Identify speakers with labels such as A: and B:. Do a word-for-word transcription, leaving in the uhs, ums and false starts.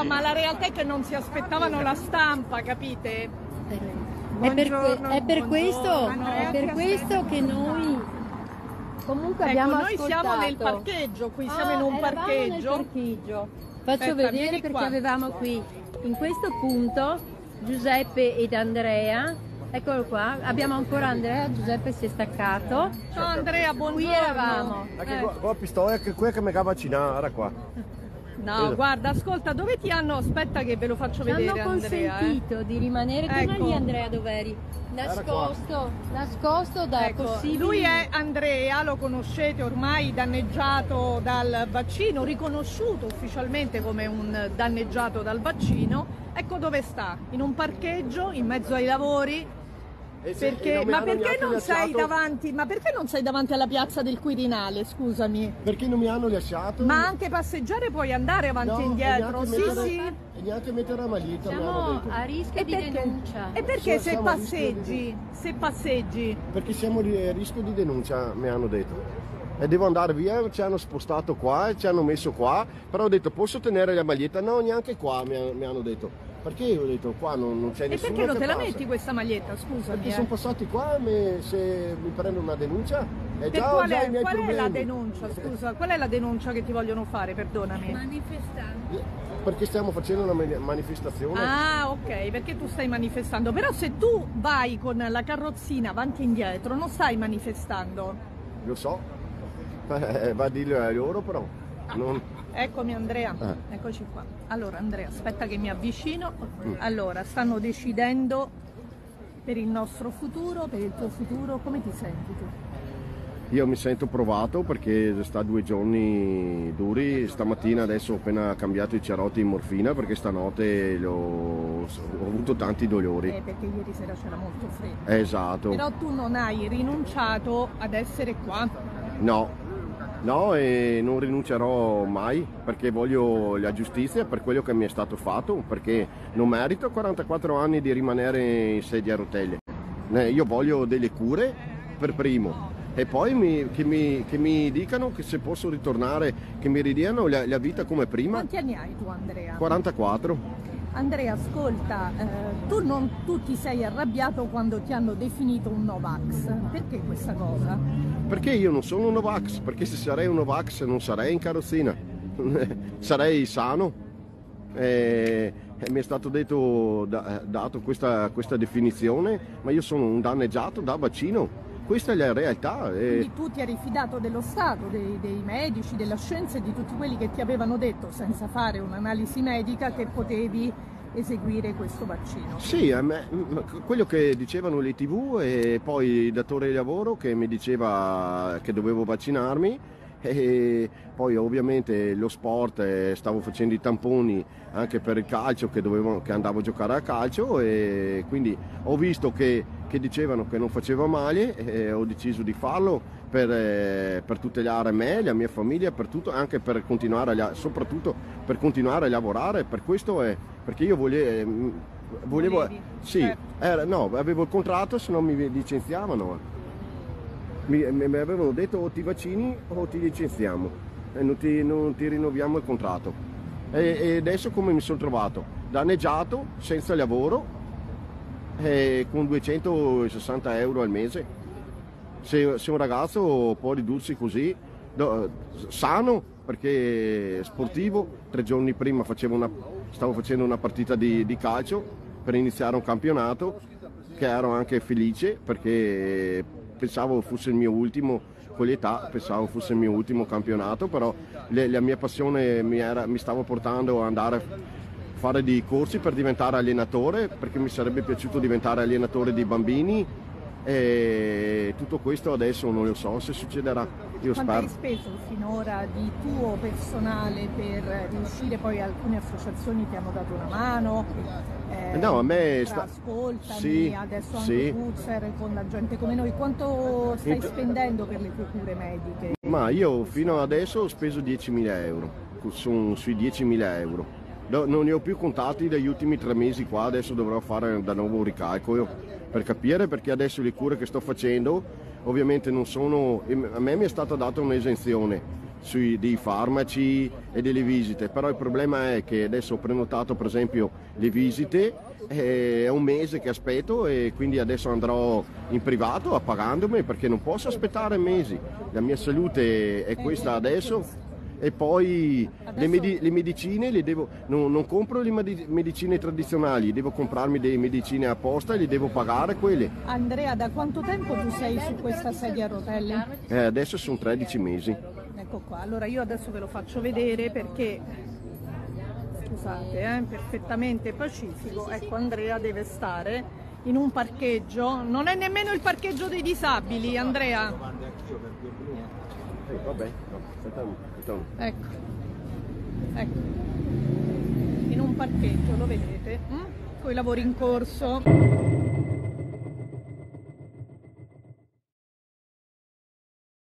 A: ma la realtà è che non si aspettavano la stampa, capite?
B: È per, è per questo, è per questo che noi comunque
A: ecco,
B: abbiamo
A: noi
B: ascoltato.
A: siamo nel parcheggio, qui siamo
B: ah,
A: in un
B: eravamo
A: parcheggio.
B: Nel parcheggio. Faccio
A: Aspetta,
B: vedere
A: vieni
B: perché
A: qua.
B: avevamo qui, in questo punto, Giuseppe ed Andrea. Eccolo qua, abbiamo ancora Andrea, Giuseppe si è staccato.
A: Ciao Andrea, buongiorno.
B: Qui eravamo.
C: Anche
A: Eh.
C: qua, qua pistoia che qui che mi acaba vaccina, era qua.
A: No,
C: Vedo.
A: guarda, ascolta, dove ti hanno... Aspetta che ve lo faccio
B: Ci
A: vedere,
B: hanno
A: Andrea.
B: consentito
A: eh.
B: di rimanere. Torna
A: Ecco.
B: lì Andrea, dov'eri? Nascosto, nascosto da
A: Ecco,
B: possibili...
A: lui è Andrea, lo conoscete ormai, danneggiato dal vaccino, riconosciuto ufficialmente come un danneggiato dal vaccino. Ecco dove sta, in un parcheggio, in mezzo ai lavori.
C: E se- e
A: Perché,
C: non mi
A: ma
C: hanno
A: perché
C: neanche
A: non sei
C: lasciato-
A: davanti? Ma perché non sei davanti alla piazza del Quirinale, scusami?
C: Perché non mi hanno lasciato?
A: Ma anche passeggiare puoi andare avanti
C: No,
A: e
C: e
A: indietro,
C: neanche
A: sì
C: mettere-
A: sì.
C: E neanche mettere la maglietta mi hanno
B: Siamo
C: detto.
B: a rischio
A: E
B: di
A: perché?
B: denuncia.
A: E perché
C: Siamo-
A: se
C: siamo a rischio di-
A: passeggi, se passeggi,
C: Perché siamo a rischio di denuncia, mi hanno detto. E devo andare via, ci hanno spostato qua, e ci hanno messo qua, però ho detto posso tenere la maglietta? No, neanche qua mi, ha- mi hanno detto. Perché ho detto qua non, non c'è
A: e
C: nessuno
A: perché non
C: che
A: te la
C: passa.
A: metti questa maglietta, scusami?
C: Perché
A: eh?
C: sono passati qua, me- se mi prendo una denuncia, è
A: Per
C: già,
A: qual
C: già
A: è,
C: i miei
A: qual è
C: problemi.
A: la denuncia, scusa? Qual è la denuncia che ti vogliono fare, perdonami?
B: Manifestanti.
C: Perché stiamo facendo una mani- manifestazione.
A: Ah, ok, perché tu stai manifestando. Però se tu vai con la carrozzina avanti e indietro, non stai manifestando.
C: Lo so, eh, va a dirlo a loro però. Non...
A: Eccomi Andrea,
C: Eh.
A: eccoci qua. Allora Andrea, aspetta che mi avvicino.
C: Mm.
A: Allora, stanno decidendo per il nostro futuro, per il tuo futuro, come ti senti tu?
C: Io mi sento provato perché sta due giorni duri, stamattina adesso ho appena cambiato i cerotti in morfina perché stanotte l'ho- ho avuto tanti dolori.
A: Eh, perché ieri sera c'era molto freddo.
C: Esatto,
A: Però tu non hai rinunciato ad essere qua.
C: no, no e non rinuncerò mai perché voglio la giustizia per quello che mi è stato fatto, perché non merito quarantaquattro anni di rimanere in sedia a rotelle. Eh, Io voglio delle cure per primo. E poi mi- che, mi, che mi dicano che se posso ritornare, che mi ridiano la, la vita come prima.
A: Quanti anni hai tu Andrea?
C: quarantaquattro.
A: Andrea, ascolta, eh, tu, non, tu ti sei arrabbiato quando ti hanno definito un Novax. Perché questa cosa?
C: Perché io non sono un Novax? Perché se sarei un Novax non sarei in carrozzina. Sarei sano. E, e mi è stato detto, da- dato questa, questa definizione, ma io sono un danneggiato da vaccino. Questa è la realtà. e-
A: Quindi tu ti eri fidato dello Stato, dei, dei medici, della scienza e di tutti quelli che ti avevano detto, senza fare un'analisi medica, che potevi eseguire questo vaccino.
C: Sì, a me- quello che dicevano le tivù e poi il datore di lavoro che mi diceva che dovevo vaccinarmi e poi ovviamente lo sport, eh, stavo facendo i tamponi anche per il calcio che, dovevo, che andavo a giocare a calcio e quindi ho visto che, che dicevano che non faceva male e ho deciso di farlo per, eh, per tutelare me, la mia famiglia, per tutto, anche per continuare, a, soprattutto per continuare a lavorare, per questo è, perché io volevo, volevo
A: Volevi,
C: sì,
A: certo.
C: era, no, avevo il contratto se no mi licenziavano. Mi, mi mi avevano detto o ti vaccini o ti licenziamo e non ti, non ti rinnoviamo il contratto. E, e adesso come mi sono trovato? Danneggiato, senza lavoro, e con duecentosessanta euro al mese. Se, se un ragazzo può ridursi così, do- sano, perché sportivo, tre giorni prima facevo una, stavo facendo una partita di, di calcio per iniziare un campionato, che ero anche felice perché pensavo fosse il mio ultimo, con l'età pensavo fosse il mio ultimo campionato, però le- la mia passione mi, era, mi stava portando ad andare a fare dei corsi per diventare allenatore, perché mi sarebbe piaciuto diventare allenatore di bambini e tutto questo adesso non lo so se succederà, io
A: Quanto hai
C: spero.
A: speso finora di tuo personale per riuscire, poi alcune associazioni ti hanno dato una mano? Eh,
C: No, a me
A: tra
C: sta-
A: Ascoltami,
C: sì,
A: adesso
C: sì.
A: anche Puzzer con la gente come noi. Quanto stai
C: Int-
A: spendendo per le tue cure mediche?
C: Ma io fino adesso ho speso diecimila euro, sono sui diecimila euro. No- Non ne ho più contati dagli ultimi tre mesi qua, adesso dovrò fare da nuovo un ricalcolo per capire, perché adesso le cure che sto facendo ovviamente non sono, a me mi è stata data un'esenzione, sui, dei farmaci e delle visite, però il problema è che adesso ho prenotato per esempio le visite, è un mese che aspetto e quindi adesso andrò in privato a pagandomi perché non posso aspettare mesi, la mia salute è questa adesso. E poi
A: Adesso...
C: le, medi- le medicine le devo, non, non compro le medi- medicine tradizionali, devo comprarmi delle medicine apposta e le devo pagare quelle.
A: Andrea, da quanto tempo tu sei su questa sedia a rotelle?
C: Eh, adesso sono tredici mesi.
A: Ecco qua, allora io adesso ve lo faccio vedere perché, scusate, eh, perfettamente pacifico. Ecco, Andrea deve stare in un parcheggio, non è nemmeno il parcheggio dei disabili, Andrea.
C: Eh, vabbè, no, aspetta, aspetta.
A: Ecco, ecco, in un parcheggio, lo vedete, hm? Con i lavori in corso.